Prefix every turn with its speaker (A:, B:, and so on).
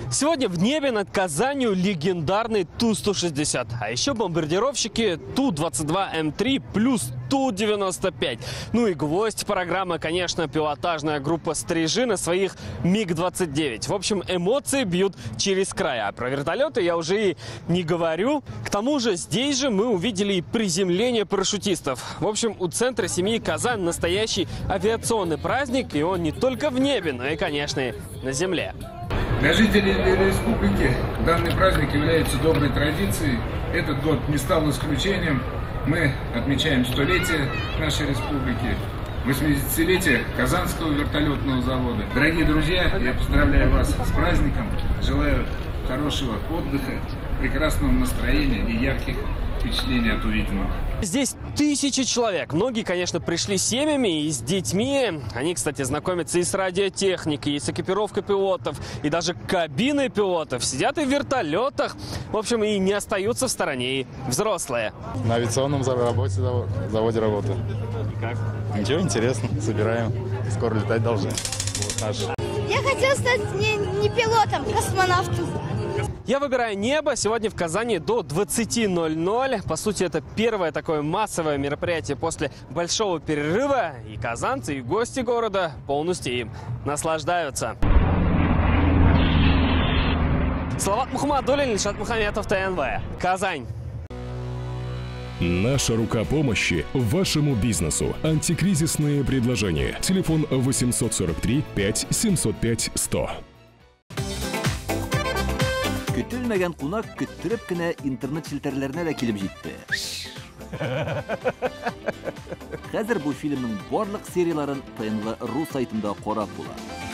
A: Сегодня в небе над Казанью легендарный Ту-160, а еще бомбардировщики Ту-22М3 плюс Ту-95. Ну и гвоздь программы, конечно, пилотажная группа «Стрижи» на своих МиГ-29. В общем, эмоции бьют через край. А про вертолеты я уже и не говорю. К тому же здесь же мы увидели и приземление парашютистов. В общем, у центра семьи Казань настоящий авиационный праздник, и он не только в небе, но и, конечно, и на земле.
B: Для жителей республики данный праздник является доброй традицией. Этот год не стал исключением. Мы отмечаем 100-летие нашей республики, 80-летие Казанского вертолетного завода. Дорогие друзья, я поздравляю вас с праздником. Желаю хорошего отдыха, прекрасного настроения и ярких впечатлений от увиденного.
A: Здесь тысячи человек. Многие, конечно, пришли с семьями и с детьми. Они, кстати, знакомятся и с радиотехникой, и с экипировкой пилотов, и даже кабиной пилотов. Сидят и в вертолетах. В общем, и не остаются в стороне и взрослые.
C: На авиационном заводе работаю.
A: И как?
C: Ничего, интересно. Собираем. Скоро летать должны. Вот наш.
D: Я хотел стать не пилотом, космонавтом.
A: Я выбираю небо. Сегодня в Казани до 20:00. По сути, это первое такое массовое мероприятие после большого перерыва. И казанцы, и гости города полностью им наслаждаются. Салават Мухаммадуллин, Ильшат Мухаметов, ТНВ. Казань.
E: Наша рука помощи вашему бизнесу. Антикризисные предложения. Телефон 843 5 705 100.
F: Көтелмәгән кунак көттөреп кенә интернет челтәрләренә дә килеп җитте. Хәзер бу фильмның барлык серияларын ТНВ.ру сайтында карап була.